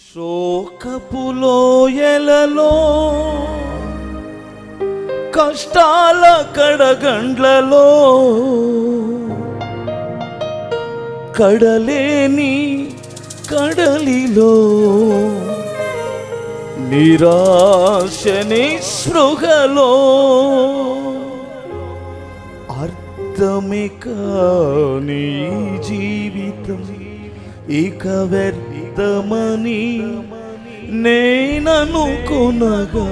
శోకపు లోయలలో కష్టాల కడగండ్లలో కడలేని కడలిలో నిరాశని స్పృహలో అర్థమే కాని జీవితం ఇక వ్యర్థమని నేననుకొనగా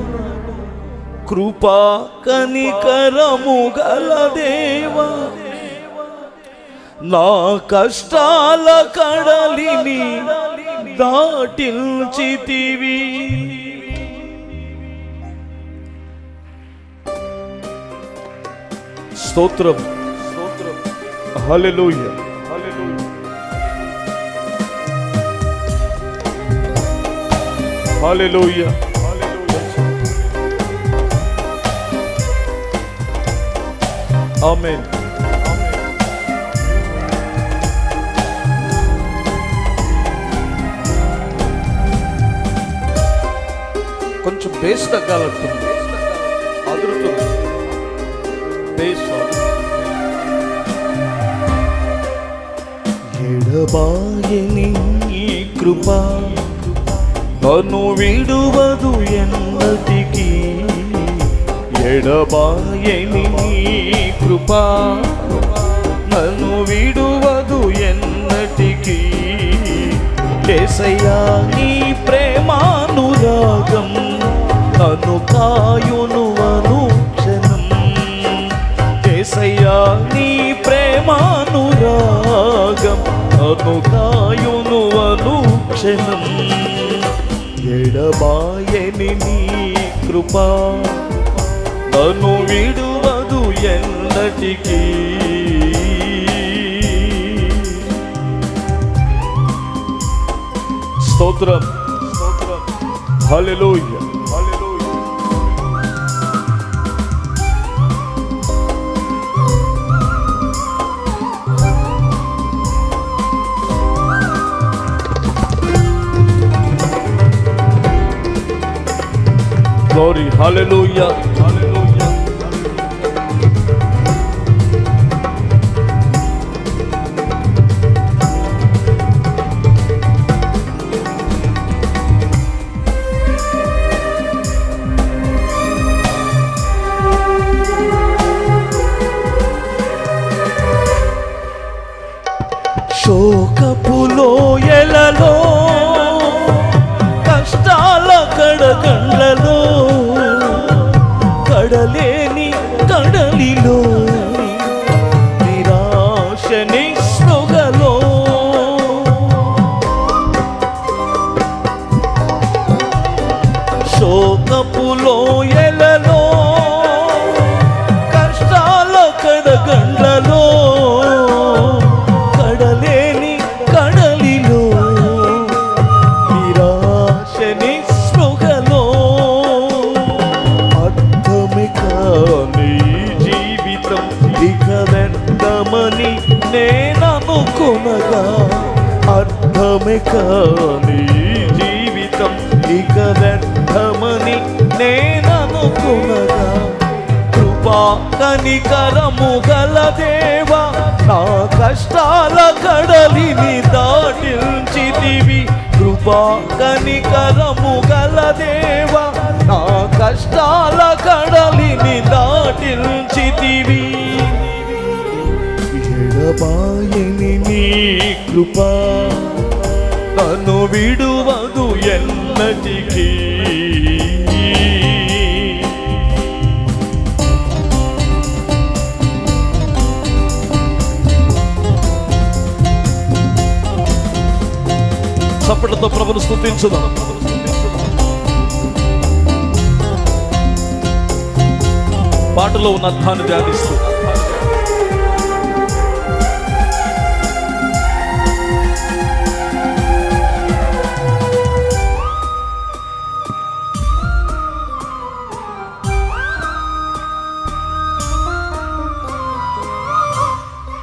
కృపా కనికరము గల దేవా నా కష్టాల కడలిని దాటించితివి. స్తోత్రం స్తోత్రం హల్లెలూయా హల్లెలూయా ఆమేన్. కొంచెం బేస్ తగ్గాలంటుంది, అదురుతుంది బేస్. ఎడబాయని కృప నన్ను విడువదు ఎన్నటికీ, ఎడబాయని కృప నన్ను విడువదు ఎన్నటికీ. యేసయ్యా నీ ప్రేమానురాగం నన్ను కాయును అనుక్షణం. యేసయ్యా నీ ప్రేమానురాగం నన్ను కాయును అనుక్షణం. ఎడబాయని నీ కృప నన్ను విడువదు ఎన్నటికీ. స్తోత్రం స్తోత్రం హల్లెలూయా హల్లెలూయా. Glory, hallelujah, hallelujah. శోకపు లోయలలో కష్టాల కడగండ్లలో కడలేని కడలిలో నిరాశని స్పృహలో శోకపు లోయలలో కష్టాల కడగండ్లలో కడలేని కడలిలో నిరాశని స్పృహలో అర్థమే కాని జీవితం ఇక వ్యర్థమని నేననుకొనగా, అర్థమే కాని జీవితం ఇక వ్యర్థమని నేననుకొనగా కృపా కనికరము గల దేవా నా కష్టాల కడలిని దాటించితివి. కృపా కనికరము గల దేవా నా కష్టాల కడలిని దాటించితివి. ఎడబాయని నీ కృప నన్ను విడువదు ఎన్నటికీ. చప్పట్లతో ప్రభువును స్తుతించుదాం. పాటలో ఉన్న అర్థాన్ని ధ్యానిస్తూ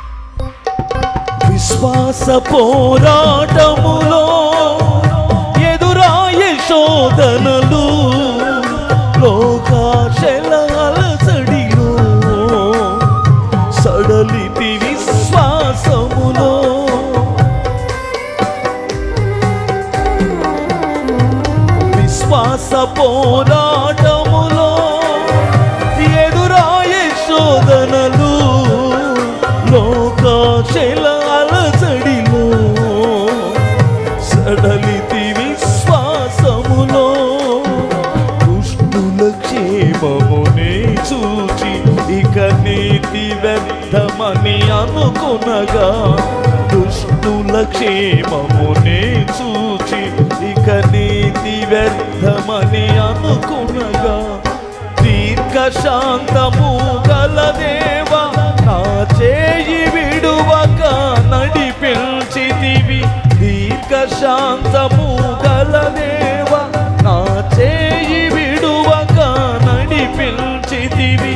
విశ్వాస పోరాటములో శ్వాస పోరాటములో ఎదురాయే శోధనలు లోకాశల అలజడిలో సడలితి విశ్వాసములో దుష్టుల క్షేమమునే చూచి ఇక నీతి వ్యర్థమని అనుకునగా దుష్టుల క్షేమమునే చూచి ఇక నీతి వ్యర్థమని అనుకునగా దీర్ఘశాంతము గల దేవా నా చేయి విడువక నడిపించితివి దీర్ఘశాంతము గల దేవా నా చేయి విడువక నడిపించితివి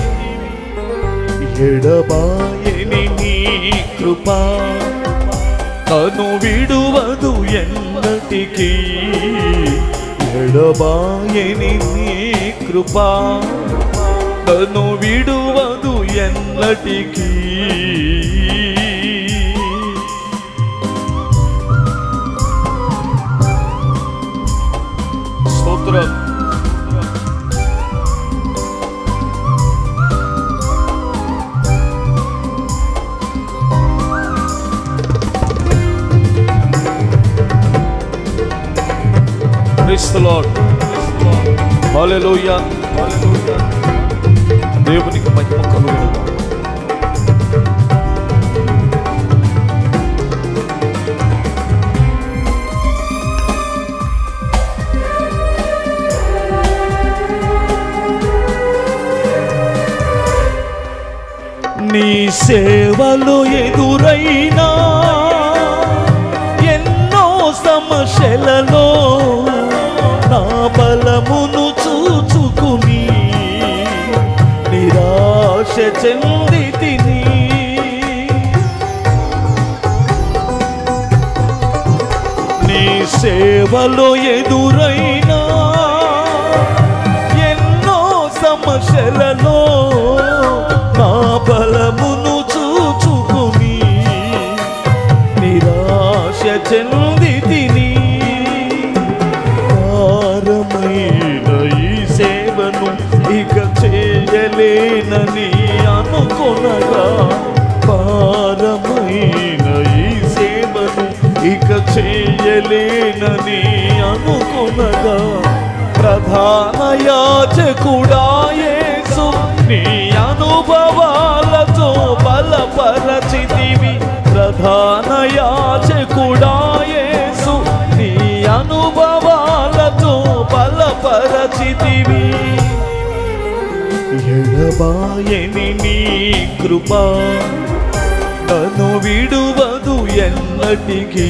ఎడబాయని నీ కృపా నన్ను విడువదు ఎన్నటికీ ఎడబాయని నీ కృపా నన్ను విడువదు ఎన్నటికీ స్తోత్రం Praise the Lord. Hallelujah. Hallelujah. దేవునికి మహిమ కలుగును. నీ సేవలు ఎదురైనా ఎన్నో సమస్యలలో నా బలమును చూచుకుని నిరాశ చెందితిని నీ సేవలో ఎదురైనా ఎన్నో సమస్యలలో నా బలమును చూచుకుని నిరాశ చెందితిని ఈ సేవను ఇక చేయలేనని అనుకొనగా భారమైన ఈ సేవను ఇక చేయలేనని అనుకొనగా ప్రధాన యాజకుడా యేసు నీ అనుభవాలతో బలపరచితివి ప్రధాన యాజకుడా యేసు నీ అనుభవాలతో బలపరచితివి ఎడబాయని నీ కృపా నన్ను విడువదు ఎన్నటికీ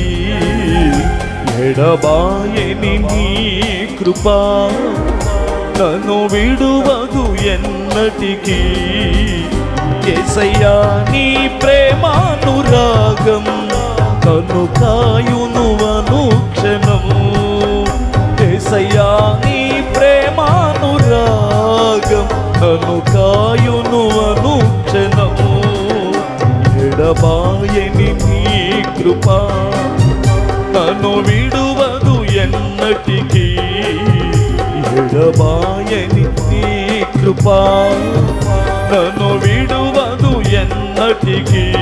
ఎడబాయని నీ కృపా నన్ను విడువదు ఎన్నటికీ యేసయ్యా నీ ప్రేమానురాగం నన్ను కాయును అనుక్షణము యేసయ్యా నీ ప్రేమానురాగం నన్ను కాయును అనుక్షణము ఎడబాయని నీ కృపా నన్ను విడువదు ఎన్నటికీ ఎడబాయని నీ కృపా నన్ను విడువదు ఎన్నటికీ